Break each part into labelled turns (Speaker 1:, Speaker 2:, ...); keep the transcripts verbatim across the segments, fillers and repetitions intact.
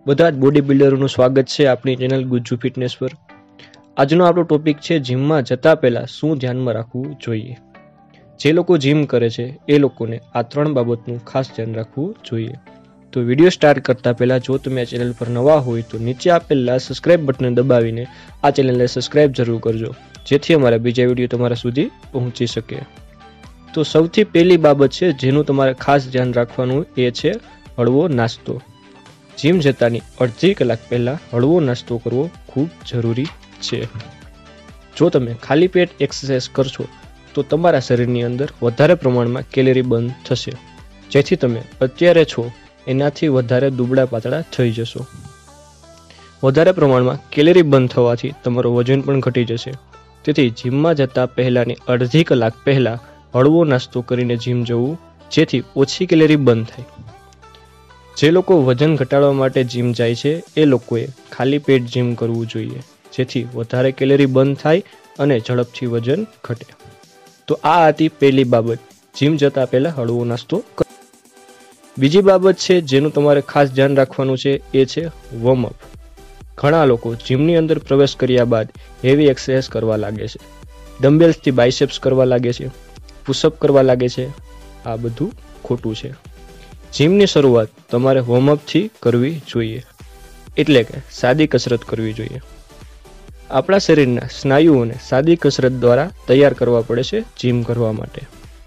Speaker 1: બધા જ બોડી બિલ્ડરોનું સ્વાગત છે આપણી ચેનલ ગુજ્જુ ફિટનેસ પર। આજનો આપણો ટોપિક છે જીમમાં જતા પહેલા શું ધ્યાનમાં રાખવું જોઈએ। જે લોકો જીમ કરે છે એ લોકોને આ ત્રણ બાબતનું ખાસ ધ્યાન રાખવું જોઈએ। તો વિડીયો સ્ટાર્ટ કરતા પહેલા જો તમે આ ચેનલ પર નવા હોય તો નીચે આપેલા સબસ્ક્રાઇબ બટન દબાવીને આ ચેનલને સબસ્ક્રાઇબ જરૂર કરજો, જેથી અમારા બીજા વિડીયો તમારા સુધી પહોંચી શકે। તો સૌથી પહેલી બાબત છે જેનું તમારે ખાસ ધ્યાન રાખવાનું એ છે હળવો નાસ્તો। જીમ જતાની અડધી કલાક પહેલા હળવો નાસ્તો કરવો ખૂબ જરૂરી છે। જો તમે ખાલી પેટ એક્સરસાઇઝ કરશો તો તમારા શરીરની અંદર વધારે પ્રમાણમાં કેલરી બર્ન થશે, જેથી તમે અત્યારે છો એનાથી વધારે દુબળા પાતળા થઈ જશો। વધારે પ્રમાણમાં કેલરી બર્ન થવાથી તમારું વજન પણ ઘટી જશે। તેથી જીમમાં જતા પહેલાની અડધી કલાક પહેલા હળવો નાસ્તો કરીને જીમ જવું, જેથી ઓછી કેલરી બર્ન થાય। જે લોકો વજન ઘટાડવા માટે જીમ જાય છે એ લોકોએ ખાલી પેટ જીમ કરવું જોઈએ, જેથી વધારે કેલરી બર્ન થાય અને ઝડપથી વજન ઘટે। તો આ હતી પહેલી બાબત, જીમ જતા પહેલા હળવો નાસ્તો કરો। બીજી બાબત છે જેનું તમારે ખાસ ધ્યાન રાખવાનું છે એ છે વોર્મઅપ। ઘણા લોકો જીમની અંદર પ્રવેશ કર્યા બાદ હેવી એક્સરસાઇઝ કરવા લાગે છે, ડમ્બેલ્સથી બાઇસેપ્સ કરવા લાગે છે, પુશઅપ કરવા લાગે છે। આ બધું ખોટું છે। જીમની શરૂઆત તમારે વોર્મઅપથી કરવી જોઈએ, એટલે કે સાદી કસરત કરવી જોઈએ। આપણા શરીરના સ્નાયુઓને સાદી કસરત દ્વારા તૈયાર કરવા પડે છે જીમ કરવા માટે।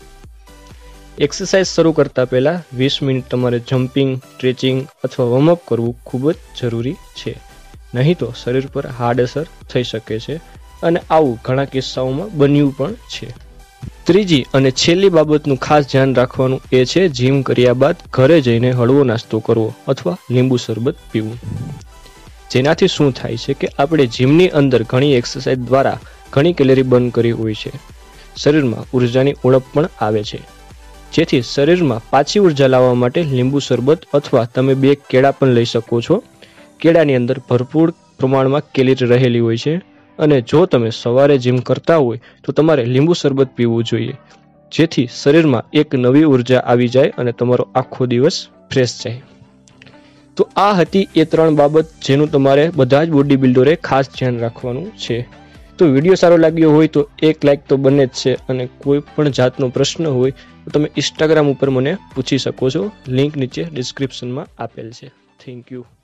Speaker 1: એક્સરસાઇઝ શરૂ કરતા પહેલા વીસ મિનિટ તમારે જમ્પિંગ, સ્ટ્રેચિંગ અથવા વોર્મઅપ કરવું ખૂબ જ જરૂરી છે, નહીં તો શરીર પર હાર્ડ અસર થઈ શકે છે અને આવું ઘણા કિસ્સાઓમાં બન્યું પણ છે। ત્રીજી અને છેલ્લી બાબતનું ખાસ ધ્યાન રાખવાનું એ છે જીમ કર્યા બાદ ઘરે જઈને હળવો નાસ્તો કરવો અથવા લીંબુ શરબત પીવું। જેનાથી શું થાય છે કે આપણે જીમની અંદર ઘણી એક્સરસાઇઝ દ્વારા ઘણી કેલરી બર્ન કરી હોય છે, શરીરમાં ઉર્જાની ઉણપ પણ આવે છે, જેથી શરીરમાં પાછી ઉર્જા લાવવા માટે લીંબુ શરબત અથવા તમે બે કેળા પણ લઈ શકો છો। કેળાની અંદર ભરપૂર પ્રમાણમાં કેલરી રહેલી હોય છે અને જો તમે સવારે જીમ કરતા હોય તો તમારે લીંબુ શરબત પીવું જોઈએ, જેથી શરીરમાં એક નવી ઉર્જા આવી જાય અને તમારો આખો દિવસ ફ્રેશ જાય। તો આ હતી એ ત્રણ બાબત જેનું તમારે બધા જ બોડી બિલ્ડરે ખાસ ધ્યાન રાખવાનું છે। તો વિડીયો સારો લાગ્યો હોય તો એક લાઇક તો બને જ છે, અને કોઈ પણ જાતનો પ્રશ્ન હોય તો તમે ઇન્સ્ટાગ્રામ ઉપર મને પૂછી શકો છો, લિંક નીચે ડિસ્ક્રિપ્શનમાં આપેલ છે। Thank you.